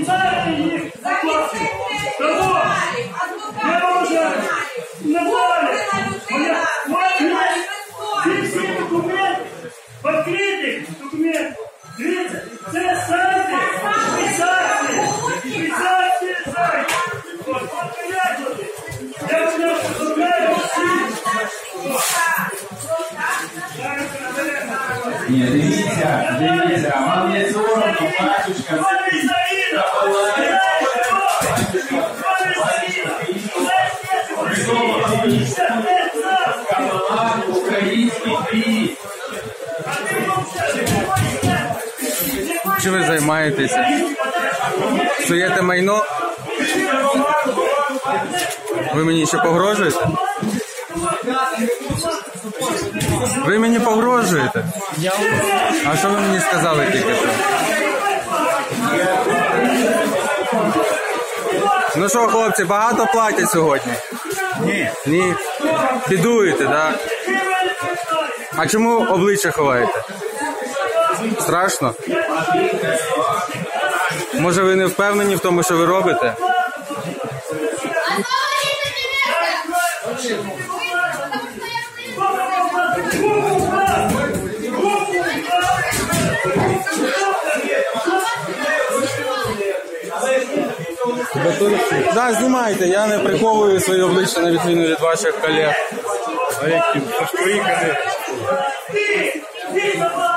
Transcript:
Дайте їх! Кого? Не може! Не може! Всі документи! Відкритих документів! Дивіться, це сайти! Фіксації! Фіксації сайтів! От порядки! Я вас поздравляю всіх! Ні, дивіться, вам не соромно, батюшка. Кабала, український бій. Чи ви займаєтеся? Псуєте майно? Ви мені ще погрожуєте? Ви мені погрожуєте? А що ви мені сказали тільки що? Ну що, хлопці, багато платять сьогодні? Ні. Ні. Підуєте, так? А чому обличчя ховаєте? Страшно? Може ви не впевнені в тому, що ви робите? Так, знімайте, я не приховую своє обличчя на відміну від ваших колег. А які? Це ж твої колеги.